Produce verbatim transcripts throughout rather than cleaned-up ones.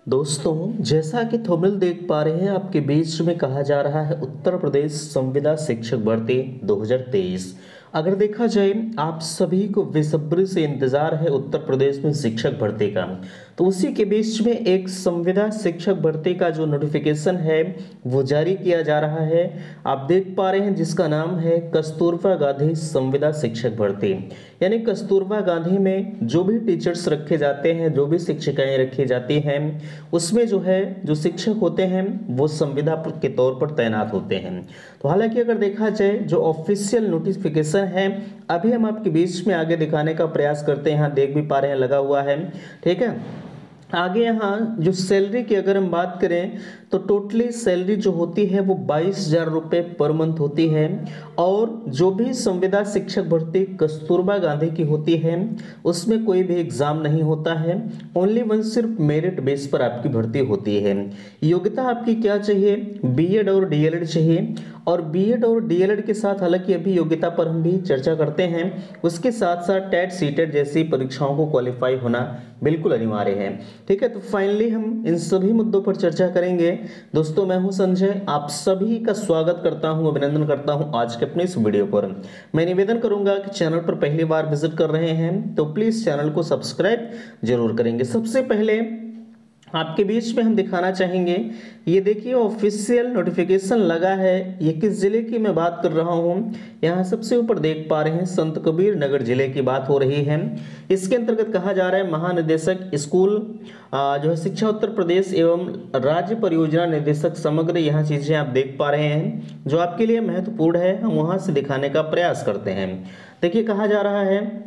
दोस्तों, जैसा कि थंबनेल देख पा रहे हैं, आपके बीच में कहा जा रहा है उत्तर प्रदेश संविदा शिक्षक भर्ती दो हज़ार तेईस। अगर देखा जाए, आप सभी को बेसब्री से इंतजार है उत्तर प्रदेश में शिक्षक भर्ती का, तो उसी के बीच में एक संविदा शिक्षक भर्ती का जो नोटिफिकेशन है वो जारी किया जा रहा है। आप देख पा रहे हैं जिसका नाम है कस्तूरबा गांधी संविदा शिक्षक भर्ती। यानी कस्तूरबा गांधी में जो भी टीचर्स रखे जाते हैं, जो भी शिक्षिकाएं रखी जाती हैं, उसमें जो है जो शिक्षक होते हैं वो संविदा के तौर पर तैनात होते हैं। तो हालांकि अगर देखा जाए जो ऑफिशियल नोटिफिकेशन है अभी हम आपके बीच में आगे दिखाने का प्रयास करते हैं। यहाँ देख भी पा रहे हैं लगा हुआ है, ठीक है। आगे यहाँ जो सैलरी की अगर हम बात करें तो टोटली सैलरी जो होती है वो बाईस हजार रुपये पर मंथ होती है। और जो भी संविदा शिक्षक भर्ती कस्तूरबा गांधी की होती है उसमें कोई भी एग्जाम नहीं होता है, ओनली वन सिर्फ मेरिट बेस पर आपकी भर्ती होती है। योग्यता आपकी क्या चाहिए? बीएड और डीएलएड चाहिए। और बीएड और डीएलएड के साथ, हालांकि अभी योग्यता पर हम भी चर्चा करते हैं, उसके साथ साथ टेट सीटेट जैसी परीक्षाओं को क्वालिफाई होना बिल्कुल अनिवार्य है, ठीक है। तो फाइनली हम इन सभी मुद्दों पर चर्चा करेंगे। दोस्तों, मैं हूं संजय, आप सभी का स्वागत करता हूं, अभिनंदन करता हूं आज के अपने इस वीडियो पर। मैं निवेदन करूंगा कि चैनल पर पहली बार विजिट कर रहे हैं तो प्लीज चैनल को सब्सक्राइब जरूर करेंगे। सबसे पहले आपके बीच में हम दिखाना चाहेंगे, ये देखिए ऑफिशियल नोटिफिकेशन लगा है। ये किस जिले की मैं बात कर रहा हूँ, यहाँ सबसे ऊपर देख पा रहे हैं संत कबीर नगर जिले की बात हो रही है। इसके अंतर्गत कहा जा रहा है महानिदेशक स्कूल जो है शिक्षा उत्तर प्रदेश एवं राज्य परियोजना निदेशक समग्र, यहाँ चीजें आप देख पा रहे हैं जो आपके लिए महत्वपूर्ण है, हम वहां से दिखाने का प्रयास करते हैं। देखिए कहा जा रहा है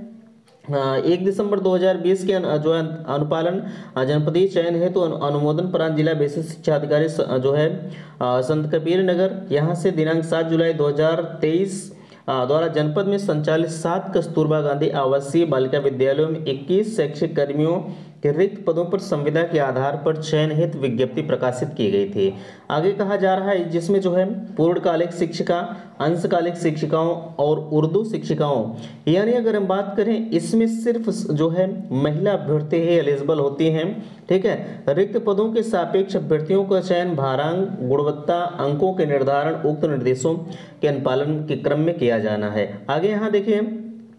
एक दिसंबर दो हज़ार बीस के जो है अनुपालन जनपदीय चयन है तो अनुमोदन प्रांत जिला बेसिक शिक्षा अधिकारी जो है संत कबीर नगर, यहाँ से दिनांक सात जुलाई दो हज़ार तेईस द्वारा जनपद में संचालित सात कस्तूरबा गांधी आवासीय बालिका विद्यालयों में इक्कीस शैक्षिक कर्मियों के रिक्त पदों पर संविदा के आधार पर चयन हेतु विज्ञप्ति प्रकाशित की गई थी। आगे कहा जा रहा है जिसमें जो है पूर्णकालिक शिक्षिका, अंशकालिक शिक्षिकाओं और उर्दू शिक्षिकाओं, यानी अगर हम बात करें इसमें सिर्फ जो है महिला अभ्यर्थी ही एलिजिबल होती हैं, ठीक है। रिक्त पदों के सापेक्ष अभ्यर्थियों का चयन भारांक, गुणवत्ता, अंकों के निर्धारण उक्त निर्देशों के अनुपालन के क्रम में किया जाना है। आगे यहाँ देखिए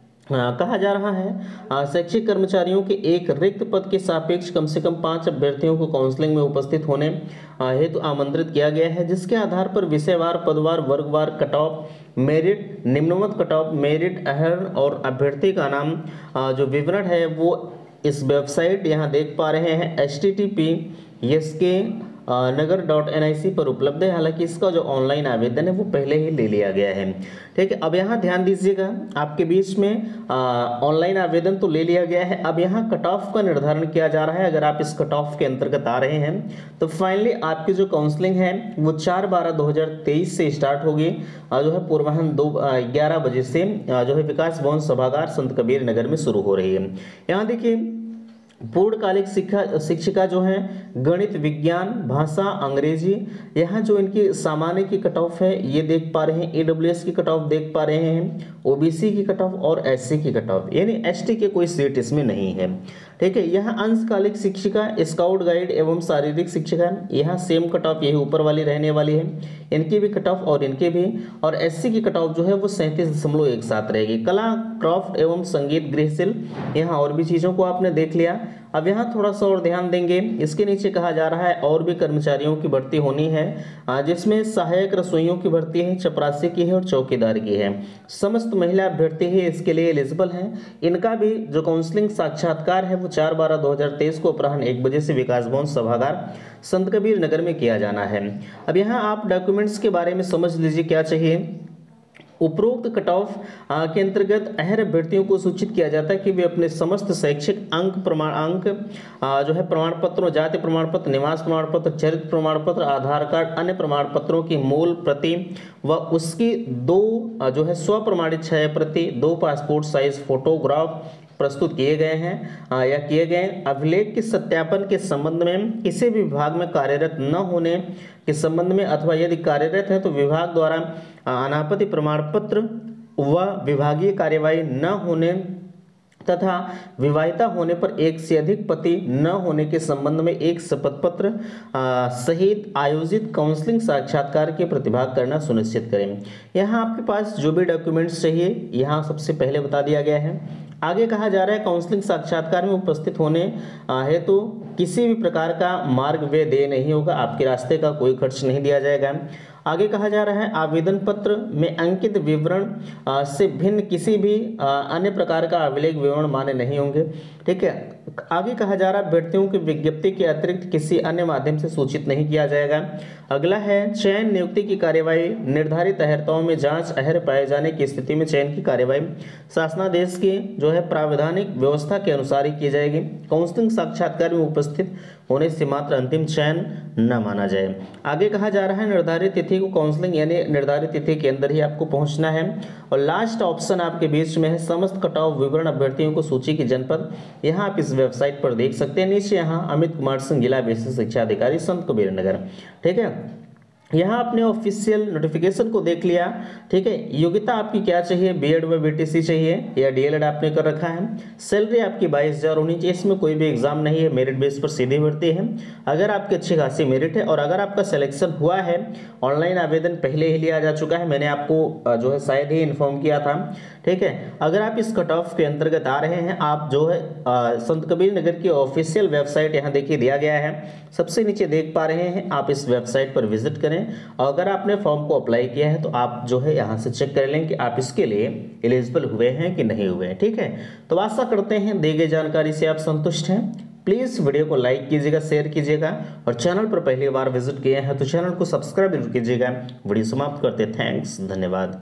आ, कहा जा रहा है शैक्षिक कर्मचारियों के एक रिक्त पद के सापेक्ष कम से कम पांच अभ्यर्थियों को काउंसलिंग में उपस्थित होने हेतु आमंत्रित किया गया है, जिसके आधार पर विषयवार, पदवार, वर्गवार कट ऑफ मेरिट, निम्नवत कट ऑफ मेरिट, अहर्ण और अभ्यर्थी का नाम आ, जो विवरण है वो इस वेबसाइट यहाँ देख पा रहे हैं H T T P S के नगर डॉट एन आई सी पर उपलब्ध है। हालांकि इसका जो ऑनलाइन आवेदन है वो पहले ही ले लिया गया है, ठीक है। अब यहाँ ध्यान दीजिएगा, आपके बीच में ऑनलाइन आवेदन तो ले लिया गया है, अब यहाँ कट ऑफ का निर्धारण किया जा रहा है। अगर आप इस कट ऑफ के अंतर्गत आ रहे हैं तो फाइनली आपकी जो काउंसलिंग है वो चार बारह दो हजार तेईस से स्टार्ट होगी, जो है पूर्वाह्न दो ग्यारह बजे से जो है विकास भवन सभागार संत कबीर नगर में शुरू हो रही है। यहाँ देखिए पूर्णकालिक शिक्षा शिक्षिका जो है गणित, विज्ञान, भाषा, अंग्रेजी, यहाँ जो इनकी सामान्य की कट ऑफ है ये देख पा रहे हैं, ईडब्ल्यूएस की कट ऑफ देख पा रहे हैं, ओबीसी की कट ऑफ और एससी की कट ऑफ, यानी एसटी के कोई सीट इसमें नहीं है, ठीक है। यहाँ अंशकालिक शिक्षिका, स्काउट गाइड एवं शारीरिक शिक्षिका, यहाँ सेम कट ऑफ यही ऊपर वाली रहने वाली है, इनकी भी कट ऑफ और इनके भी। और एससी की कट ऑफ जो है वो सैंतीस दशमलव एक सात रहेगी। कला, क्राफ्ट एवं संगीत, गृहशिल्प, यहाँ और भी चीजों को आपने देख लिया। अब यहाँ थोड़ा सा और ध्यान देंगे, इसके नीचे कहा जा रहा है और भी कर्मचारियों की भर्ती होनी है, जिसमें सहायक रसोइयों की भर्ती है, चपरासी की है और चौकीदार की है। समस्त महिला अभ्यर्थी ही इसके लिए एलिजिबल हैं। इनका भी जो काउंसलिंग साक्षात्कार है वो चार बारह दो हजार तेईस को अपराह्न एक बजे से विकास भवन सभागार संत कबीर नगर में किया जाना है। अब यहाँ आप डॉक्यूमेंट्स के बारे में समझ लीजिए क्या चाहिए। उपरोक्त कट ऑफ के अंतर्गत अहर अभ्यर्थियों को सूचित किया जाता है कि वे अपने समस्त शैक्षिक अंक प्रमाण अंक जो है प्रमाण पत्रों, जाति प्रमाण पत्र, निवास प्रमाण पत्र, चरित्र प्रमाण पत्र, आधार कार्ड, अन्य प्रमाण पत्रों की मूल प्रति व उसकी दो जो है स्व प्रमाणित छाया प्रति, दो पासपोर्ट साइज फोटोग्राफ प्रस्तुत किए गए हैं या किए गए अभिलेख के सत्यापन के संबंध में किसी भी विभाग में कार्यरत न होने के संबंध में, अथवा यदि कार्यरत है तो विभाग द्वारा अनापत्ति प्रमाण पत्र व विभागीय कार्यवाही न होने तथा विवाहिता होने पर एक से अधिक पति न होने के संबंध में एक शपथ पत्र सहित आयोजित काउंसलिंग साक्षात्कार के प्रतिभाग करना सुनिश्चित करें। यहाँ आपके पास जो भी डॉक्यूमेंट्स चाहिए यहाँ सबसे पहले बता दिया गया है। आगे कहा जा रहा है काउंसलिंग साक्षात्कार में उपस्थित होने है तो किसी भी प्रकार का मार्ग व्यय देय नहीं होगा, आपके रास्ते का कोई खर्च नहीं दिया जाएगा। आगे कहा जा रहा है आवेदन पत्र में अंकित विवरण से भिन्न किसी भी अन्य प्रकार का अभिलेख विवरण मान्य नहीं होंगे। ठीक है। आगे कहा जा रहा है अभ्यर्थियों की विज्ञप्ति के अतिरिक्त किसी अन्य माध्यम से सूचित नहीं किया जाएगा। अगला है चयन नियुक्ति की कार्यवाही निर्धारित अहर्ताओं में जांच अहर पाए जाने की स्थिति में चयन की कार्यवाही शासनादेश की जो है प्राविधानिक व्यवस्था के अनुसार ही की जाएगी। काउंसलिंग साक्षात्कार में उपस्थित होने से मात्र अंतिम चयन न माना जाए। आगे कहा जा रहा है निर्धारित तिथि को काउंसलिंग यानी निर्धारित तिथि के अंदर ही आपको पहुंचना है। और लास्ट ऑप्शन आपके बीच में है समस्त कटाव विवरण अभ्यर्थियों को सूची की जनपद, यहाँ आप इस वेबसाइट पर देख सकते हैं। नीचे यहाँ अमित कुमार सिंह जिला विशेष शिक्षा अधिकारी संत कबीर नगर। ठीक है। यहाँ आपने ऑफिशियल नोटिफिकेशन को देख लिया। ठीक है। योग्यता आपकी क्या चाहिए, बीएड व बीटीसी चाहिए या डीएलएड आपने कर रखा है। सैलरी आपकी बाईस हजार होनी चाहिए, इसमें कोई भी एग्जाम नहीं है, मेरिट बेस पर सीधी भर्ती है। अगर आपकी अच्छी खासी मेरिट है और अगर आपका सिलेक्शन हुआ है, ऑनलाइन आवेदन पहले ही लिया जा चुका है, मैंने आपको जो है शायद ही इन्फॉर्म किया था। ठीक है। अगर आप इस कट ऑफ के अंतर्गत आ रहे हैं, आप जो है संत कबीर नगर की ऑफिशियल वेबसाइट यहाँ देखिए दिया गया है, सबसे नीचे देख पा रहे हैं, आप इस वेबसाइट पर विजिट करें। और अगर आपने फॉर्म को अप्लाई किया है तो आप जो है यहाँ से चेक कर लें कि आप इसके लिए एलिजिबल हुए हैं कि नहीं हुए हैं। ठीक है। तो आशा करते हैं दी गई जानकारी से आप संतुष्ट हैं। प्लीज़ वीडियो को लाइक कीजिएगा, शेयर कीजिएगा और चैनल पर पहली बार विजिट किए हैं तो चैनल को सब्सक्राइब जरूर कीजिएगा। वीडियो समाप्त करते, थैंक्स, धन्यवाद।